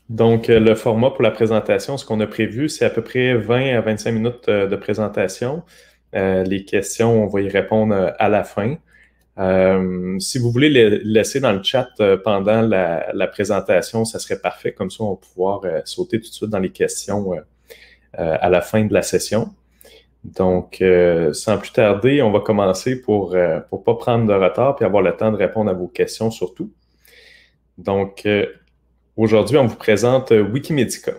Donc, le format pour la présentation, ce qu'on a prévu, c'est à peu près 20 à 25 minutes de présentation. Les questions, on va y répondre à la fin. Si vous voulez les laisser dans le chat pendant la présentation, ça serait parfait. Comme ça, on va pouvoir sauter tout de suite dans les questions à la fin de la session. Donc, sans plus tarder, on va commencer pour ne pas prendre de retard et avoir le temps de répondre à vos questions surtout. Donc, aujourd'hui, on vous présente Wikimedica.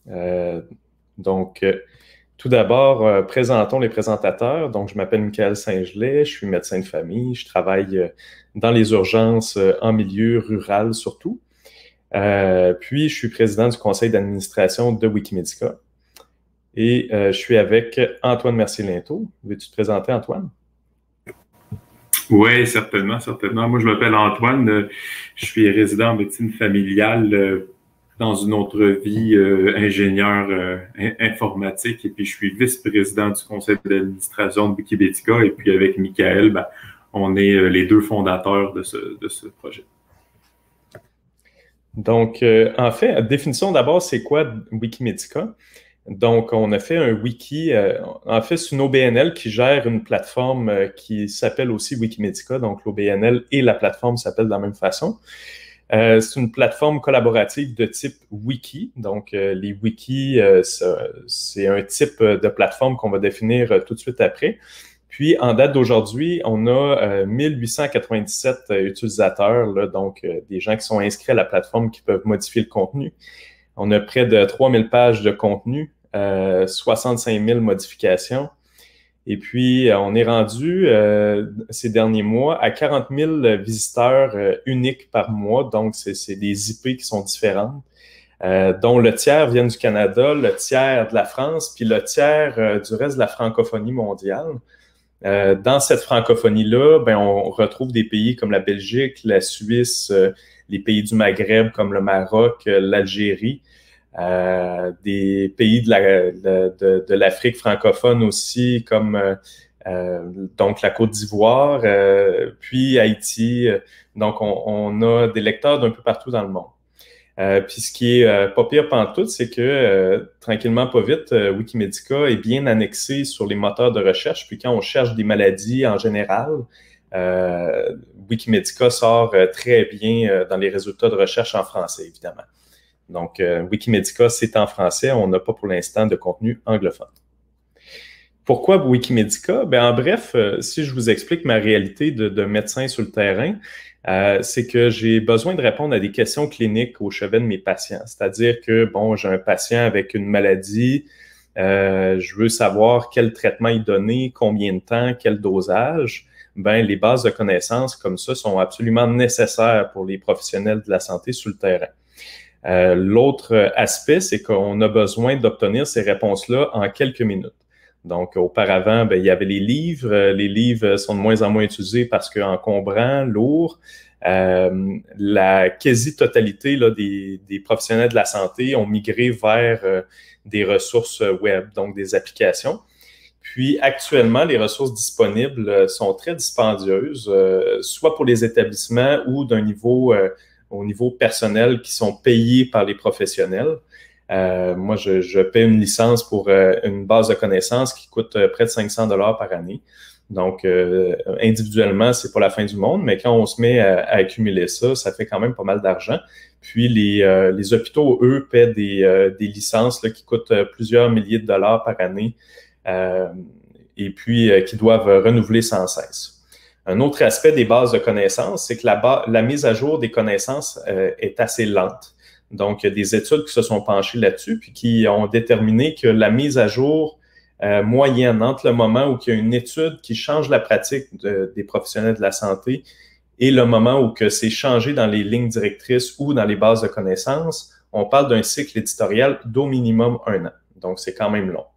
Tout d'abord, présentons les présentateurs. Donc, je m'appelle Michael Saint-Gelais, je suis médecin de famille, je travaille dans les urgences en milieu rural surtout. Puis, je suis président du conseil d'administration de Wikimedica. Et je suis avec Antoine Mercier-Linteau. Veux-tu te présenter, Antoine? Oui, certainement, certainement. Moi, je m'appelle Antoine. Je suis résident en médecine familiale dans une autre vie, ingénieur informatique. Et puis, je suis vice-président du conseil d'administration de Wikimedica. Et puis, avec Michael, on est les deux fondateurs de ce projet. Donc, en fait, définition d'abord, c'est quoi Wikimedica? Donc, on a fait un wiki. En fait, c'est une OBNL qui gère une plateforme qui s'appelle aussi Wikimedica. Donc, l'OBNL et la plateforme s'appellent de la même façon. C'est une plateforme collaborative de type wiki. Donc, les wikis, c'est un type de plateforme qu'on va définir tout de suite après. Puis, en date d'aujourd'hui, on a 1897 utilisateurs, là, donc des gens qui sont inscrits à la plateforme qui peuvent modifier le contenu. On a près de 3000 pages de contenu, 65 000 modifications. Et puis, on est rendu ces derniers mois à 40 000 visiteurs uniques par mois. Donc, c'est des IP qui sont différentes, dont le tiers viennent du Canada, le tiers de la France, puis le tiers du reste de la francophonie mondiale. Dans cette francophonie-là, on retrouve des pays comme la Belgique, la Suisse, les pays du Maghreb comme le Maroc, l'Algérie, des pays de l'Afrique francophone aussi, comme donc la Côte d'Ivoire, puis Haïti. Donc, on a des lecteurs d'un peu partout dans le monde. Puis ce qui est pas pire pantoute, c'est que tranquillement, pas vite, Wikimedica est bien annexé sur les moteurs de recherche. Puis quand on cherche des maladies en général, Wikimedica sort très bien dans les résultats de recherche en français, évidemment. Donc, Wikimedica, c'est en français. On n'a pas pour l'instant de contenu anglophone. Pourquoi Wikimedica? En bref, si je vous explique ma réalité de médecin sur le terrain, c'est que j'ai besoin de répondre à des questions cliniques au chevet de mes patients. C'est-à-dire que, bon, j'ai un patient avec une maladie, je veux savoir quel traitement il donner, combien de temps, quel dosage. Les bases de connaissances comme ça sont absolument nécessaires pour les professionnels de la santé sur le terrain. L'autre aspect, c'est qu'on a besoin d'obtenir ces réponses-là en quelques minutes. Donc, auparavant, il y avait les livres. Les livres sont de moins en moins utilisés parce qu'encombrants, lourds. La quasi-totalité là, des professionnels de la santé ont migré vers des ressources web, donc des applications. Puis, actuellement, les ressources disponibles sont très dispendieuses, soit pour les établissements ou au niveau personnel qui sont payés par les professionnels. Moi, je paie une licence pour une base de connaissances qui coûte près de 500 $ par année. Donc, individuellement, c'est pas la fin du monde, mais quand on se met à accumuler ça, ça fait quand même pas mal d'argent. Puis, les hôpitaux, eux, paient des licences là, qui coûtent plusieurs milliers de dollars par année et puis qui doivent renouveler sans cesse. Un autre aspect des bases de connaissances, c'est que la mise à jour des connaissances est assez lente. Donc, il y a des études qui se sont penchées là-dessus puis qui ont déterminé que la mise à jour moyenne entre le moment où il y a une étude qui change la pratique des professionnels de la santé et le moment où que c'est changé dans les lignes directrices ou dans les bases de connaissances, on parle d'un cycle éditorial d'au minimum 1 an. Donc, c'est quand même long.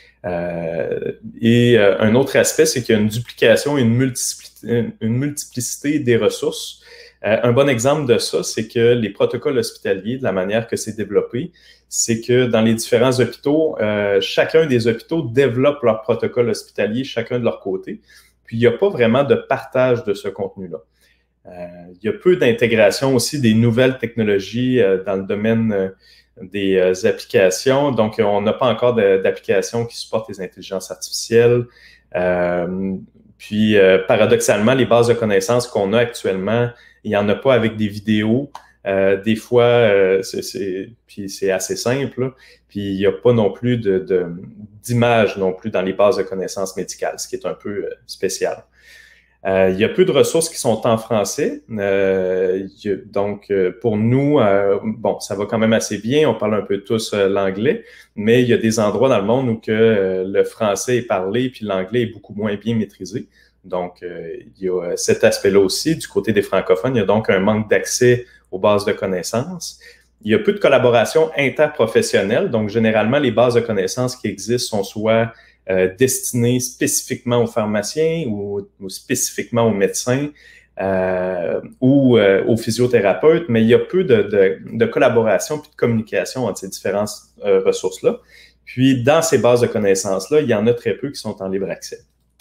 Un autre aspect, c'est qu'il y a une duplication et une multiplicité des ressources. Un bon exemple de ça, c'est que les protocoles hospitaliers, de la manière que c'est développé, c'est que dans les différents hôpitaux, chacun des hôpitaux développe leur protocole hospitalier, chacun de leur côté. Puis, il n'y a pas vraiment de partage de ce contenu-là. Il y a peu d'intégration aussi des nouvelles technologies dans le domaine des applications. Donc, on n'a pas encore d'applications qui supportent les intelligences artificielles. Puis, paradoxalement, les bases de connaissances qu'on a actuellement, il n'y en a pas avec des vidéos. Des fois, puis c'est assez simple, là. Puis il n'y a pas non plus d'images non plus dans les bases de connaissances médicales, ce qui est un peu spécial. Il y a peu de ressources qui sont en français. Donc, pour nous, bon, ça va quand même assez bien. On parle un peu tous l'anglais, mais il y a des endroits dans le monde où que le français est parlé puis l'anglais est beaucoup moins bien maîtrisé. Donc, il y a cet aspect-là aussi. Du côté des francophones, il y a donc un manque d'accès aux bases de connaissances. Il y a peu de collaboration interprofessionnelle. Donc, généralement, les bases de connaissances qui existent sont soit destinées spécifiquement aux pharmaciens ou spécifiquement aux médecins ou aux physiothérapeutes, mais il y a peu de collaboration puis de communication entre ces différentes ressources-là. Puis, dans ces bases de connaissances-là, il y en a très peu qui sont en libre accès.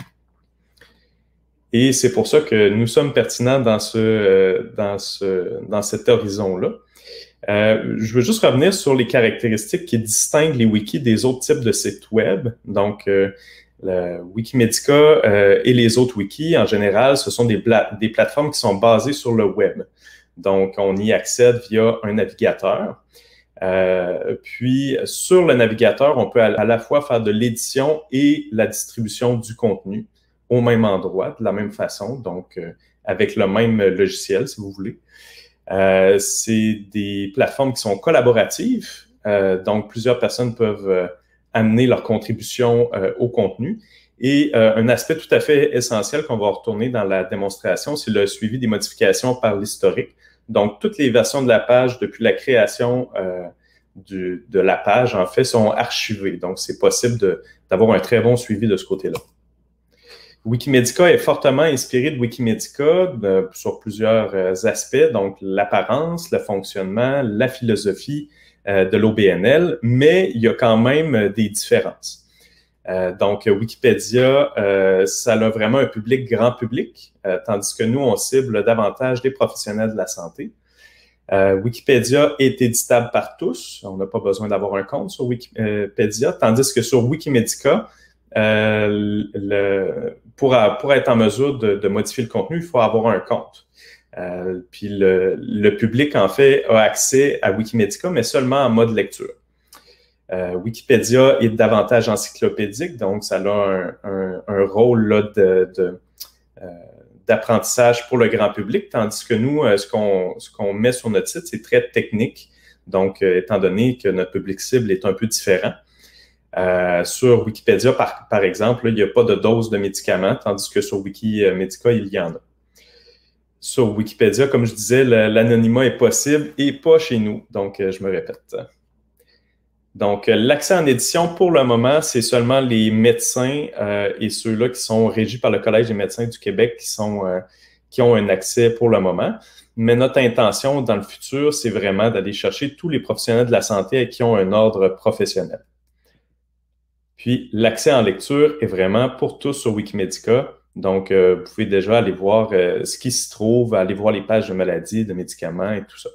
Et c'est pour ça que nous sommes pertinents dans cet horizon-là. Je veux juste revenir sur les caractéristiques qui distinguent les wikis des autres types de sites web. Donc, le Wikimedica et les autres wikis, en général, ce sont des plateformes qui sont basées sur le web. Donc, on y accède via un navigateur. Puis, sur le navigateur, on peut à la fois faire de l'édition et la distribution du contenu au même endroit, de la même façon, donc avec le même logiciel, si vous voulez. C'est des plateformes qui sont collaboratives, donc plusieurs personnes peuvent amener leur contribution au contenu. Et un aspect tout à fait essentiel qu'on va retourner dans la démonstration, c'est le suivi des modifications par l'historique. Donc, toutes les versions de la page depuis la création de la page, en fait, sont archivées. Donc, c'est possible d'avoir un très bon suivi de ce côté-là. Wikimedica est fortement inspiré de Wikimedica sur plusieurs aspects, donc l'apparence, le fonctionnement, la philosophie de l'OBNL, mais il y a quand même des différences. Donc, Wikipédia, ça a vraiment un public grand public, tandis que nous, on cible davantage des professionnels de la santé. Wikipédia est éditable par tous, on n'a pas besoin d'avoir un compte sur Wikipédia, tandis que sur Wikimedica, pour être en mesure de modifier le contenu, il faut avoir un compte. Puis le public, en fait, a accès à Wikimedica, mais seulement en mode lecture. Wikipédia est davantage encyclopédique, donc ça a un rôle là, d'apprentissage pour le grand public, tandis que nous, ce qu'on met sur notre site, c'est très technique. Donc, étant donné que notre public cible est un peu différent, sur Wikipédia, par exemple, il n'y a pas de dose de médicaments, tandis que sur Wikimedica, il y en a. Sur Wikipédia, comme je disais, l'anonymat est possible et pas chez nous. Donc, je me répète. Donc, l'accès en édition, pour le moment, c'est seulement les médecins et ceux-là qui sont régis par le Collège des médecins du Québec qui ont un accès pour le moment. Mais notre intention dans le futur, c'est vraiment d'aller chercher tous les professionnels de la santé qui ont un ordre professionnel. Puis, l'accès en lecture est vraiment pour tous sur Wikimedica. Donc, vous pouvez déjà aller voir ce qui se trouve, aller voir les pages de maladies, de médicaments et tout ça.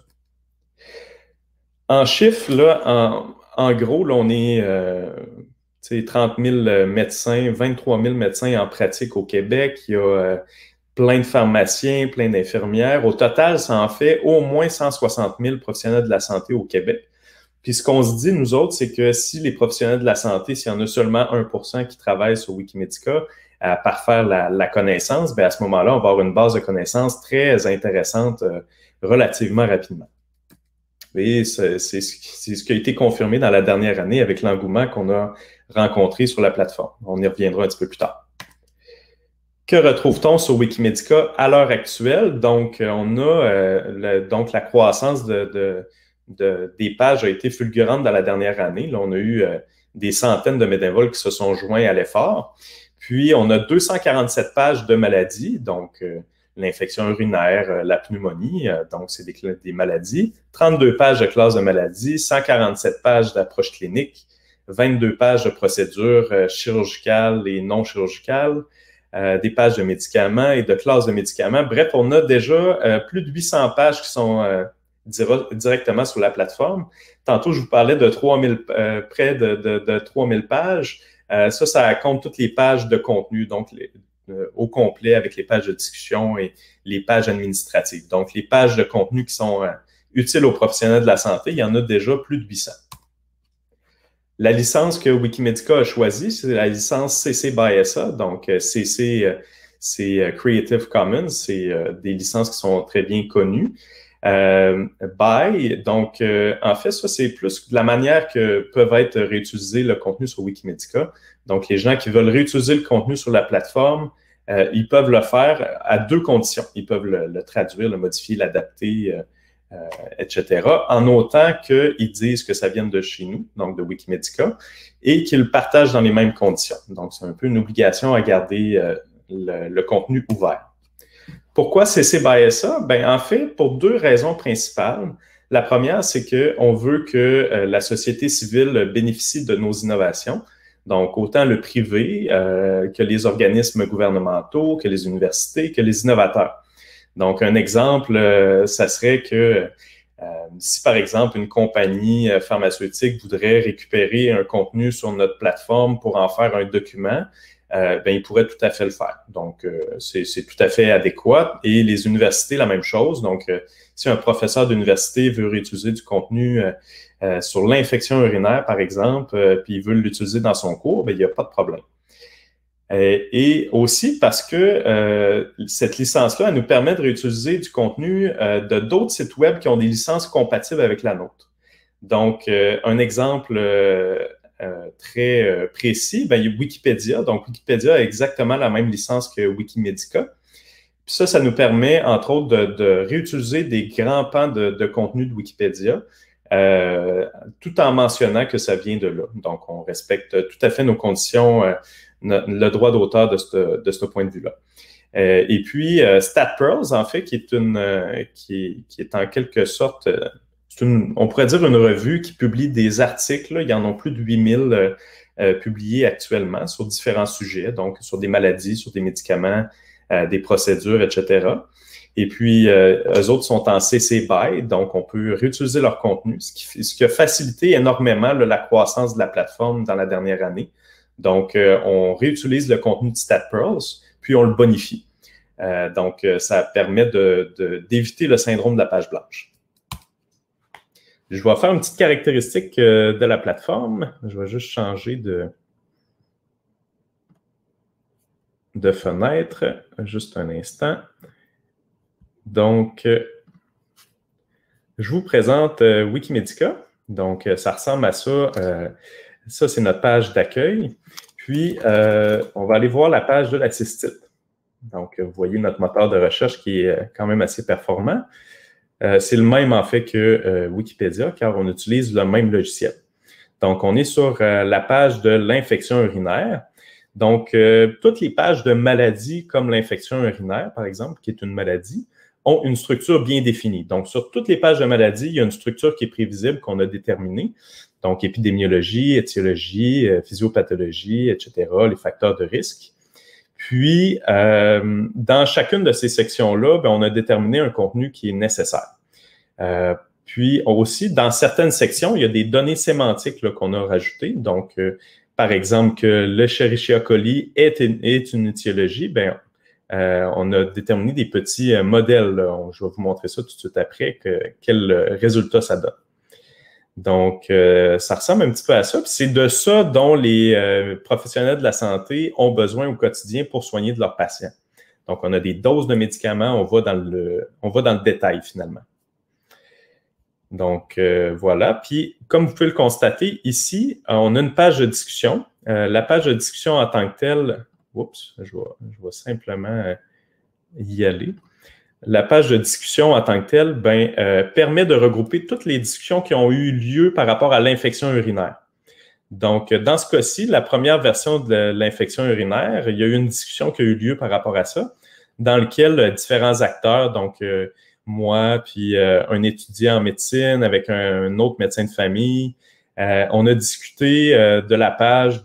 En chiffres, là, en gros, là, on est 30 000 médecins, 23 000 médecins en pratique au Québec. Il y a plein de pharmaciens, plein d'infirmières. Au total, ça en fait au moins 160 000 professionnels de la santé au Québec. Puis ce qu'on se dit, nous autres, c'est que si les professionnels de la santé, s'il y en a seulement 1% qui travaillent sur Wikimedica à parfaire la connaissance, bien à ce moment-là, on va avoir une base de connaissances très intéressante relativement rapidement. Et c'est ce qui a été confirmé dans la dernière année avec l'engouement qu'on a rencontré sur la plateforme. On y reviendra un petit peu plus tard. Que retrouve-t-on sur Wikimedica à l'heure actuelle? Donc, on a donc la croissance des pages a été fulgurante dans la dernière année. Là, on a eu des centaines de bénévoles qui se sont joints à l'effort. Puis, on a 247 pages de maladies, donc l'infection urinaire, la pneumonie, donc c'est des maladies. 32 pages de classe de maladies, 147 pages d'approche clinique, 22 pages de procédures chirurgicales et non chirurgicales, des pages de médicaments et de classes de médicaments. Bref, on a déjà plus de 800 pages qui sont directement sur la plateforme. Tantôt, je vous parlais de 3000, près de 3000 pages. Ça compte toutes les pages de contenu, donc au complet avec les pages de discussion et les pages administratives. Donc, les pages de contenu qui sont utiles aux professionnels de la santé, il y en a déjà plus de 800. La licence que Wikimedica a choisie, c'est la licence CC BY SA. Donc, CC, c'est Creative Commons. C'est des licences qui sont très bien connues. BY, donc, en fait, ça, c'est plus de la manière que peuvent être réutilisés le contenu sur Wikimedica. Donc, les gens qui veulent réutiliser le contenu sur la plateforme, ils peuvent le faire à deux conditions. Ils peuvent le traduire, le modifier, l'adapter, etc., en autant qu'ils disent que ça vienne de chez nous, donc de Wikimedica, et qu'ils le partagent dans les mêmes conditions. Donc, c'est un peu une obligation à garder le contenu ouvert. Pourquoi CC BY SA? Ben, en fait, pour deux raisons principales. La première, c'est qu'on veut que la société civile bénéficie de nos innovations. Donc, autant le privé que les organismes gouvernementaux, que les universités, que les innovateurs. Donc, un exemple, ça serait que si, par exemple, une compagnie pharmaceutique voudrait récupérer un contenu sur notre plateforme pour en faire un document, ben, il pourrait tout à fait le faire. Donc, c'est tout à fait adéquat. Et les universités, la même chose. Donc, si un professeur d'université veut réutiliser du contenu sur l'infection urinaire, par exemple, puis il veut l'utiliser dans son cours, ben, il n'y a pas de problème. Et aussi parce que cette licence-là, elle nous permet de réutiliser du contenu de d'autres sites web qui ont des licences compatibles avec la nôtre. Donc, un exemple très précis, ben, il y a Wikipédia. Donc, Wikipédia a exactement la même licence que Wikimedica. Puis ça nous permet, entre autres, de réutiliser des grands pans de contenu de Wikipédia, tout en mentionnant que ça vient de là. Donc, on respecte tout à fait nos conditions, le droit d'auteur de ce point de vue-là. Et puis, StatPearls, en fait, qui est en quelque sorte, on pourrait dire une revue qui publie des articles. Là, il y en a plus de 8000 publiés actuellement sur différents sujets, donc sur des maladies, sur des médicaments, des procédures, etc. Et puis, eux autres sont en CC BY, donc on peut réutiliser leur contenu, ce qui a facilité énormément la croissance de la plateforme dans la dernière année. Donc, on réutilise le contenu de StatPearls, puis on le bonifie. Donc, ça permet d'éviter le syndrome de la page blanche. Je vais faire une petite caractéristique de la plateforme. Je vais juste changer de fenêtre, juste un instant. Donc, je vous présente Wikimedica. Donc, ça ressemble à ça. Ça, c'est notre page d'accueil. Puis, on va aller voir la page de la cystite. Donc, vous voyez notre moteur de recherche qui est quand même assez performant. C'est le même, en fait, que Wikipédia, car on utilise le même logiciel. Donc, on est sur la page de l'infection urinaire. Donc, toutes les pages de maladies comme l'infection urinaire, par exemple, qui est une maladie, ont une structure bien définie. Donc, sur toutes les pages de maladies, il y a une structure qui est prévisible, qu'on a déterminée. Donc, épidémiologie, étiologie, physiopathologie, etc., les facteurs de risque. Puis, dans chacune de ces sections-là, ben, on a déterminé un contenu qui est nécessaire. Puis, aussi, dans certaines sections, il y a des données sémantiques qu'on a rajoutées. Donc, par exemple, que le Escherichia coli est une étiologie, ben, on a déterminé des petits modèles. Je vais vous montrer ça tout de suite après, quel résultat ça donne. Donc, ça ressemble un petit peu à ça. Puis c'est de ça dont les professionnels de la santé ont besoin au quotidien pour soigner de leurs patients. Donc, on a des doses de médicaments, on va dans le détail finalement. Donc, voilà. Puis, comme vous pouvez le constater, ici, on a une page de discussion. La page de discussion en tant que telle, oups, je vais simplement y aller. La page de discussion en tant que telle permet de regrouper toutes les discussions qui ont eu lieu par rapport à l'infection urinaire. Donc, dans ce cas-ci, la première version de l'infection urinaire, il y a eu une discussion qui a eu lieu par rapport à ça, dans laquelle différents acteurs, donc moi, puis un étudiant en médecine avec un autre médecin de famille, on a discuté de la page,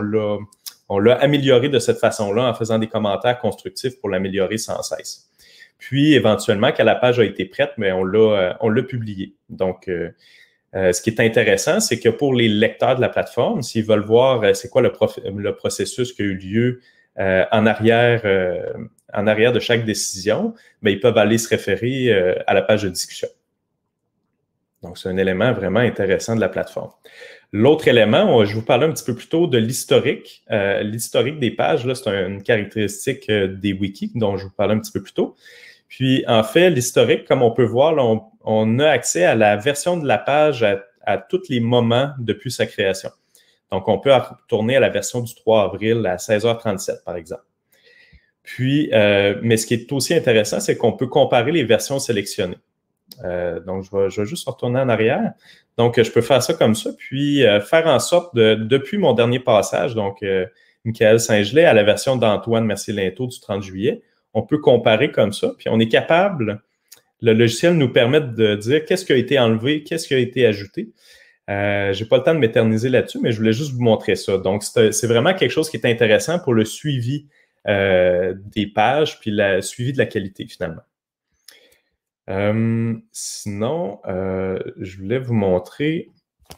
on l'a améliorée de cette façon-là en faisant des commentaires constructifs pour l'améliorer sans cesse. Puis, éventuellement, quand la page a été prête, mais on l'a publiée. Donc, ce qui est intéressant, c'est que pour les lecteurs de la plateforme, s'ils veulent voir c'est quoi le processus qui a eu lieu en arrière de chaque décision, bien, ils peuvent aller se référer à la page de discussion. Donc, c'est un élément vraiment intéressant de la plateforme. L'autre élément, je vous parlais un petit peu plus tôt de l'historique. L'historique des pages, là, c'est une caractéristique des wikis dont je vous parlais un petit peu plus tôt. Puis, en fait, l'historique, comme on peut voir, là, on a accès à la version de la page à tous les moments depuis sa création. Donc, on peut retourner à la version du 3 avril à 16h37, par exemple. Puis, mais ce qui est aussi intéressant, c'est qu'on peut comparer les versions sélectionnées. Donc, je vais juste retourner en arrière. Donc, je peux faire ça comme ça, puis faire en sorte depuis mon dernier passage, donc Michael Saint-Gelais, à la version d'Antoine Mercier-Linteau du 30 juillet, on peut comparer comme ça, puis on est capable, le logiciel nous permet de dire qu'est-ce qui a été enlevé, qu'est-ce qui a été ajouté. Je n'ai pas le temps de m'éterniser là-dessus, mais je voulais juste vous montrer ça. Donc, c'est vraiment quelque chose qui est intéressant pour le suivi des pages, puis le suivi de la qualité, finalement. Sinon, je voulais vous montrer.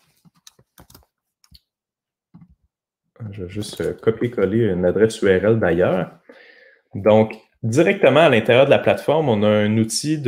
Je vais juste copier-coller une adresse URL d'ailleurs. Donc, directement à l'intérieur de la plateforme, on a un outil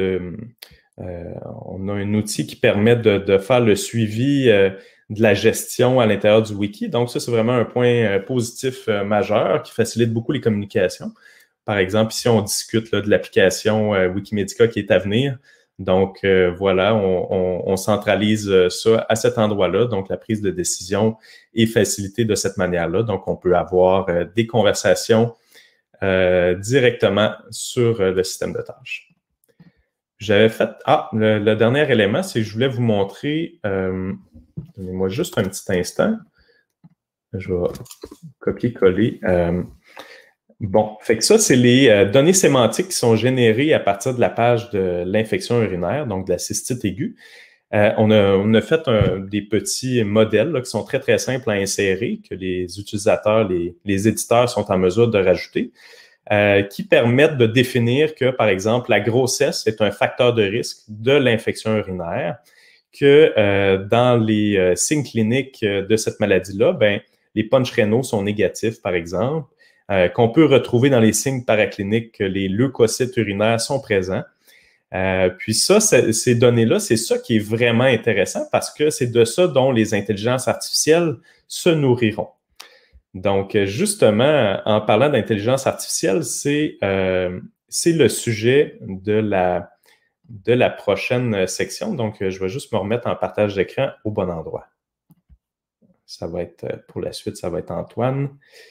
qui permet de faire le suivi de la gestion à l'intérieur du wiki. Donc, ça, c'est vraiment un point positif majeur qui facilite beaucoup les communications. Par exemple, ici, on discute là, de l'application Wikimedica qui est à venir. Donc, voilà, on centralise ça à cet endroit-là. Donc, la prise de décision est facilitée de cette manière-là. Donc, on peut avoir des conversations directement sur le système de tâches. J'avais fait... le dernier élément, c'est que je voulais vous montrer... donnez-moi juste un petit instant. Je vais copier-coller... Bon, fait que ça, c'est les données sémantiques qui sont générées à partir de la page de l'infection urinaire, donc de la cystite aiguë. On a fait des petits modèles là, qui sont très, très simples à insérer, que les utilisateurs, les éditeurs sont en mesure de rajouter, qui permettent de définir que, par exemple, la grossesse est un facteur de risque de l'infection urinaire, que dans les signes cliniques de cette maladie-là, ben, les punch rénaux sont négatifs, par exemple, qu'on peut retrouver dans les signes paracliniques que les leucocytes urinaires sont présents. Puis ça, ces données-là, c'est ça qui est vraiment intéressant parce que c'est de ça dont les intelligences artificielles se nourriront. Donc, justement, en parlant d'intelligence artificielle, c'est le sujet de la prochaine section. Donc, je vais juste me remettre en partage d'écran au bon endroit. Ça va être, pour la suite, ça va être Antoine.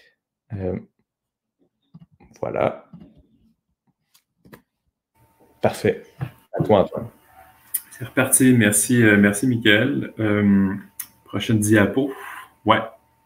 Voilà. Parfait. À toi, Antoine. C'est reparti. Merci, merci Michael. Prochaine diapo. Ouais.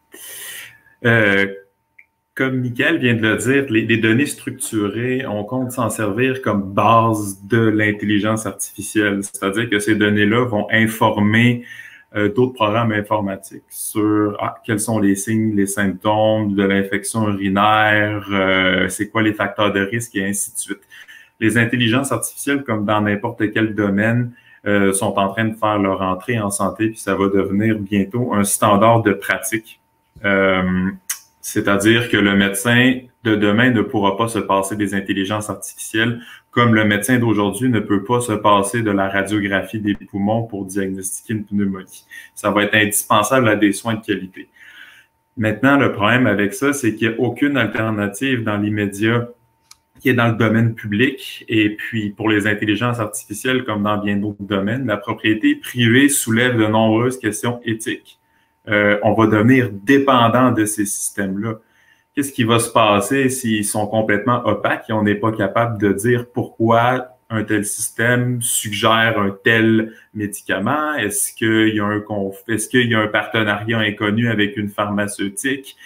Comme Michael vient de le dire, les données structurées, on compte s'en servir comme base de l'intelligence artificielle. C'est-à-dire que ces données-là vont informer d'autres programmes informatiques sur quels sont les signes, les symptômes de l'infection urinaire, c'est quoi les facteurs de risque et ainsi de suite. Les intelligences artificielles, comme dans n'importe quel domaine, sont en train de faire leur entrée en santé, puis ça va devenir bientôt un standard de pratique. C'est-à-dire que le médecin de demain ne pourra pas se passer des intelligences artificielles, comme le médecin d'aujourd'hui ne peut pas se passer de la radiographie des poumons pour diagnostiquer une pneumonie. Ça va être indispensable à des soins de qualité. Maintenant, le problème avec ça, c'est qu'il n'y a aucune alternative dans l'immédiat qui est dans le domaine public. Et puis, pour les intelligences artificielles, comme dans bien d'autres domaines, la propriété privée soulève de nombreuses questions éthiques. On va devenir dépendant de ces systèmes-là. Qu'est-ce qui va se passer s'ils sont complètement opaques et on n'est pas capable de dire pourquoi un tel système suggère un tel médicament? Est-ce qu'il y a un partenariat inconnu avec une pharmaceutique?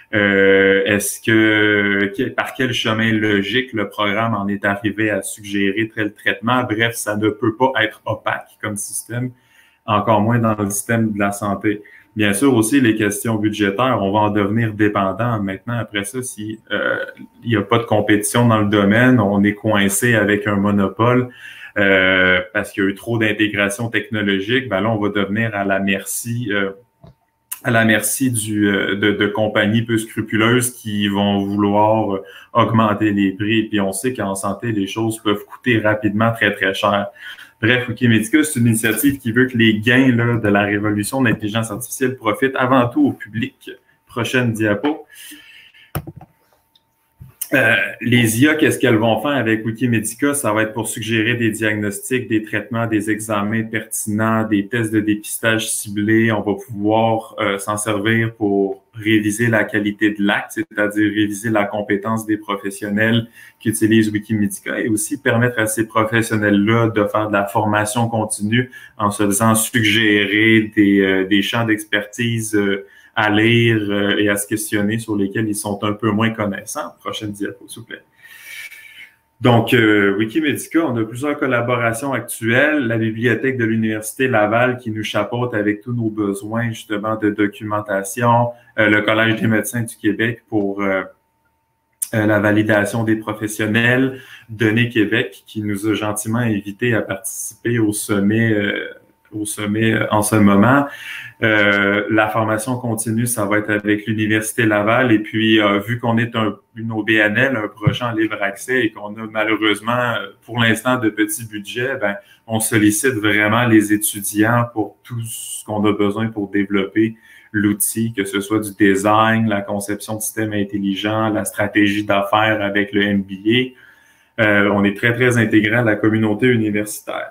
Par quel chemin logique le programme en est arrivé à suggérer tel traitement? Bref, ça ne peut pas être opaque comme système, encore moins dans le système de la santé. Bien sûr aussi les questions budgétaires, on va en devenir dépendant maintenant. Après ça, si il n'y a pas de compétition dans le domaine, on est coincé avec un monopole parce qu'il y a eu trop d'intégration technologique, ben là, on va devenir à la merci de compagnies peu scrupuleuses qui vont vouloir augmenter les prix. Puis on sait qu'en santé, les choses peuvent coûter rapidement très, très cher. Bref, Wikimedica, c'est une initiative qui veut que les gains là, de la révolution de l'intelligence artificielle profitent avant tout au public. Prochaine diapo. Les IA, qu'est-ce qu'elles vont faire avec Wikimedica? Ça va être pour suggérer des diagnostics, des traitements, des examens pertinents, des tests de dépistage ciblés. On va pouvoir s'en servir pour réviser la qualité de l'acte, c'est-à-dire réviser la compétence des professionnels qui utilisent Wikimedica et aussi permettre à ces professionnels-là de faire de la formation continue en se faisant suggérer des champs d'expertise à lire et à se questionner sur lesquels ils sont un peu moins connaissants. Prochaine diapo, s'il vous plaît. Donc, Wikimedica, on a plusieurs collaborations actuelles. La bibliothèque de l'Université Laval qui nous chapeaute avec tous nos besoins, justement, de documentation. Le Collège des médecins du Québec pour la validation des professionnels. Données Québec qui nous a gentiment invités à participer au sommet en ce moment. La formation continue, ça va être avec l'Université Laval. Et puis, vu qu'on est une OBNL, un projet en libre accès, et qu'on a malheureusement, pour l'instant, de petits budgets, ben, on sollicite vraiment les étudiants pour tout ce qu'on a besoin pour développer l'outil, que ce soit du design, la conception de systèmes intelligents, la stratégie d'affaires avec le MBA. On est très, très intégré à la communauté universitaire.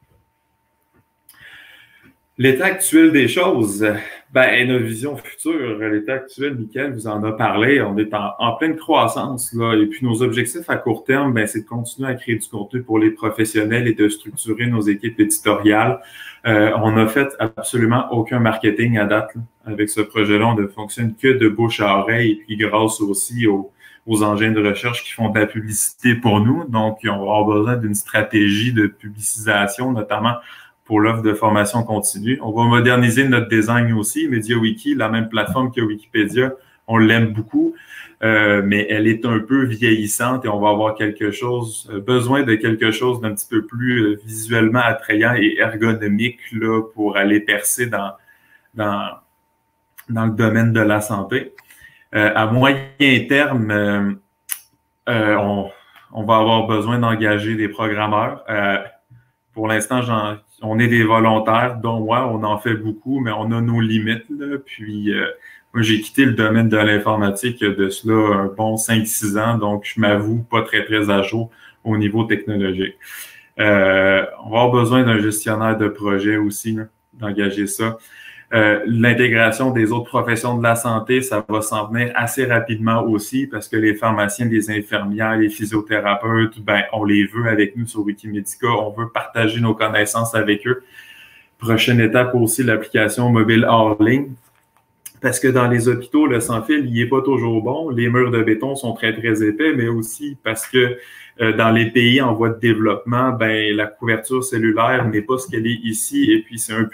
L'état actuel des choses, ben, notre vision future, l'état actuel, Mickaël vous en a parlé, on est en pleine croissance, là, et puis nos objectifs à court terme, ben, c'est de continuer à créer du contenu pour les professionnels et de structurer nos équipes éditoriales. On n'a fait absolument aucun marketing à date, là. Avec ce projet-là, on ne fonctionne que de bouche à oreille, et puis grâce aussi aux engins de recherche qui font de la publicité pour nous. Donc, on va avoir besoin d'une stratégie de publicisation, notamment pour l'offre de formation continue. On va moderniser notre design aussi. MediaWiki, la même plateforme que Wikipédia, on l'aime beaucoup, mais elle est un peu vieillissante et on va avoir besoin de quelque chose d'un petit peu plus visuellement attrayant et ergonomique là, pour aller percer dans le domaine de la santé. À moyen terme, on va avoir besoin d'engager des programmeurs. Pour l'instant, on est des volontaires, dont moi, on en fait beaucoup, mais on a nos limites, là. Puis, moi, j'ai quitté le domaine de l'informatique de cela un bon 5-6 ans, donc je m'avoue pas très, très à jour au niveau technologique. On va avoir besoin d'un gestionnaire de projet aussi, là, d'engager ça. L'intégration des autres professions de la santé, ça va s'en venir assez rapidement aussi parce que les pharmaciens, les infirmières, les physiothérapeutes, ben, on les veut avec nous sur Wikimedica. On veut partager nos connaissances avec eux. Prochaine étape aussi, l'application mobile hors ligne. Parce que dans les hôpitaux, le sans-fil, il n'est pas toujours bon. Les murs de béton sont très, très épais, mais aussi parce que dans les pays en voie de développement, ben, la couverture cellulaire n'est pas ce qu'elle est ici. Et puis, c'est un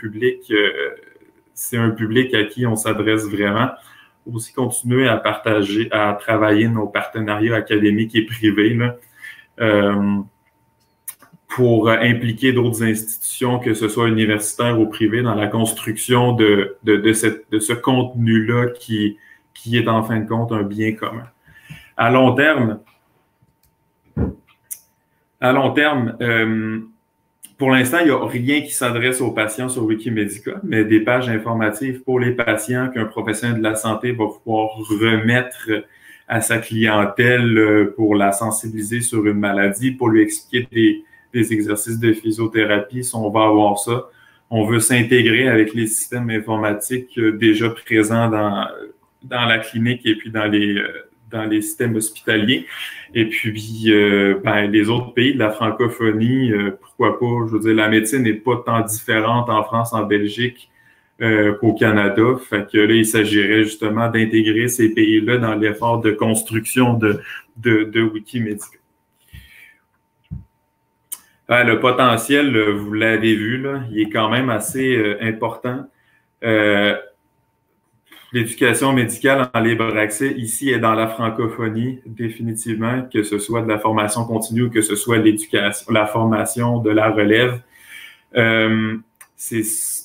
public à qui on s'adresse vraiment. Aussi continuer à partager, à travailler nos partenariats académiques et privés là, pour impliquer d'autres institutions, que ce soit universitaires ou privées, dans la construction de ce contenu-là qui est en fin de compte un bien commun. À long terme, pour l'instant, il n'y a rien qui s'adresse aux patients sur Wikimedica, mais des pages informatives pour les patients qu'un professionnel de la santé va pouvoir remettre à sa clientèle pour la sensibiliser sur une maladie, pour lui expliquer des exercices de physiothérapie, si on va avoir ça. On veut s'intégrer avec les systèmes informatiques déjà présents dans la clinique et puis dans les systèmes hospitaliers. Et puis, les autres pays de la francophonie, pourquoi pas, je veux dire, la médecine n'est pas tant différente en France, en Belgique qu'au Canada. Fait que là, il s'agirait justement d'intégrer ces pays-là dans l'effort de construction de Wikimedica. Le potentiel, vous l'avez vu, là, il est quand même assez important. L'éducation médicale en libre accès ici est dans la francophonie, définitivement, que ce soit de la formation continue ou que ce soit l'éducation, la formation de la relève. C'est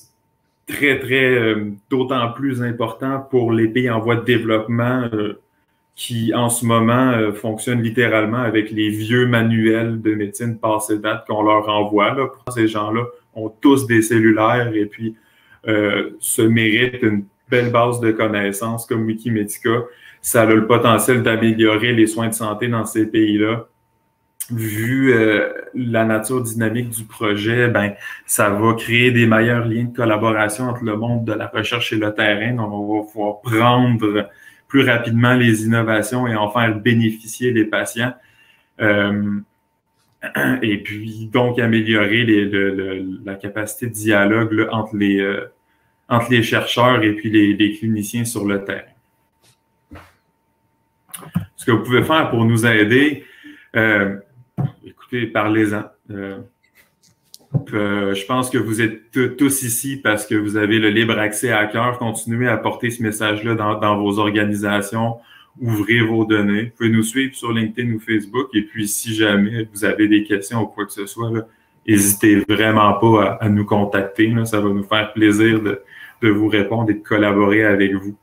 d'autant plus important pour les pays en voie de développement qui, en ce moment, fonctionnent littéralement avec les vieux manuels de médecine passée date qu'on leur envoie. Là. Ces gens-là ont tous des cellulaires et puis se méritent une belle base de connaissances comme Wikimedica. Ça a le potentiel d'améliorer les soins de santé dans ces pays-là. Vu la nature dynamique du projet, ben, ça va créer des meilleurs liens de collaboration entre le monde de la recherche et le terrain. Donc, on va pouvoir prendre plus rapidement les innovations et en faire bénéficier les patients. Et puis, donc, améliorer la capacité de dialogue là, entre les chercheurs et puis les cliniciens sur le terrain. Ce que vous pouvez faire pour nous aider, écoutez, parlez-en. Je pense que vous êtes tous ici parce que vous avez le libre accès à cœur. Continuez à porter ce message-là dans vos organisations. Ouvrez vos données. Vous pouvez nous suivre sur LinkedIn ou Facebook. Et puis, si jamais vous avez des questions ou quoi que ce soit, n'hésitez vraiment pas à nous contacter. Là. Ça va nous faire plaisir de vous répondre et de collaborer avec vous.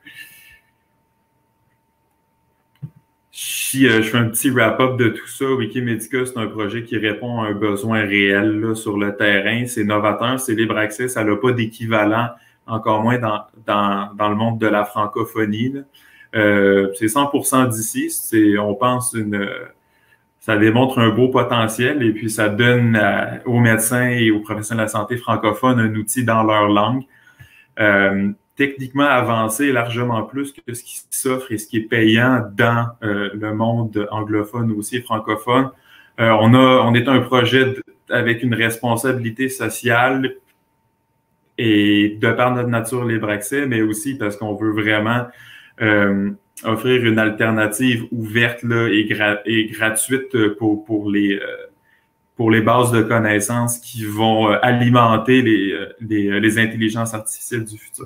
Si je fais un petit wrap-up de tout ça, Wikimedica, c'est un projet qui répond à un besoin réel là, sur le terrain. C'est novateur, c'est libre accès, ça n'a pas d'équivalent, encore moins dans le monde de la francophonie. C'est 100% d'ici. On pense ça démontre un beau potentiel et puis ça donne aux médecins et aux professionnels de la santé francophones un outil dans leur langue. Techniquement avancé largement plus que ce qui s'offre et ce qui est payant dans le monde anglophone aussi francophone. On est un projet avec une responsabilité sociale et de par notre nature libre accès, mais aussi parce qu'on veut vraiment offrir une alternative ouverte là, et gratuite pour les bases de connaissances qui vont alimenter les intelligences artificielles du futur.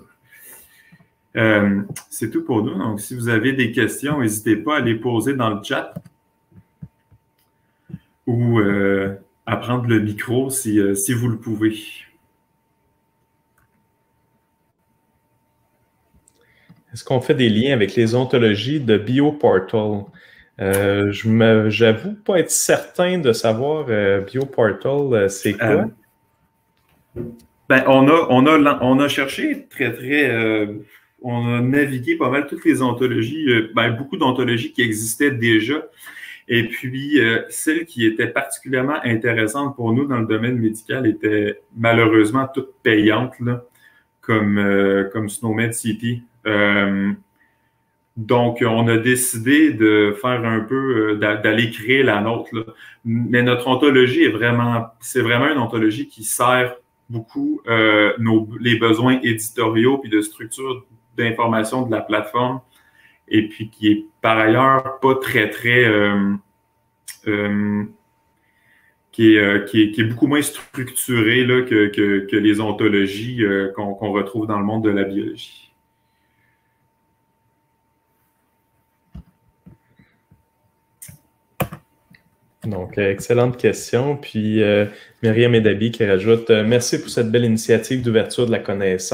C'est tout pour nous. Donc, si vous avez des questions, n'hésitez pas à les poser dans le chat ou à prendre le micro si vous le pouvez. Est-ce qu'on fait des liens avec les ontologies de BioPortal? J'avoue pas être certain de savoir BioPortal, c'est quoi? Ben, on a cherché on a navigué pas mal toutes les ontologies, beaucoup d'ontologies qui existaient déjà. Et puis, celle qui était particulièrement intéressante pour nous dans le domaine médical était malheureusement toute payante, là, comme SNOMED-CP. Donc, on a décidé de faire un peu, d'aller créer la nôtre, là. Mais notre ontologie c'est vraiment une ontologie qui sert beaucoup les besoins éditoriaux puis de structure d'information de la plateforme et puis qui est par ailleurs pas très qui est beaucoup moins structuré là, que les ontologies qu'on retrouve dans le monde de la biologie. Donc, excellente question. Puis, Myriam Edabi qui rajoute « Merci pour cette belle initiative d'ouverture de la connaissance. »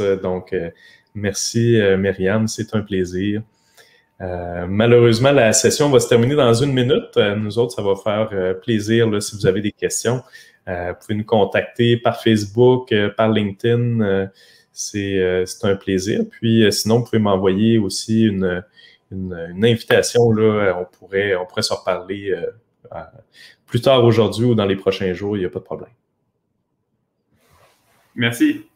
Donc, merci Myriam, c'est un plaisir. Malheureusement, la session va se terminer dans 1 minute. Nous autres, ça va faire plaisir là, si vous avez des questions. Vous pouvez nous contacter par Facebook, par LinkedIn. C'est un plaisir. Puis, sinon, vous pouvez m'envoyer aussi une invitation. Là, on pourrait se reparler plus tard aujourd'hui ou dans les prochains jours. Il n'y a pas de problème. Merci.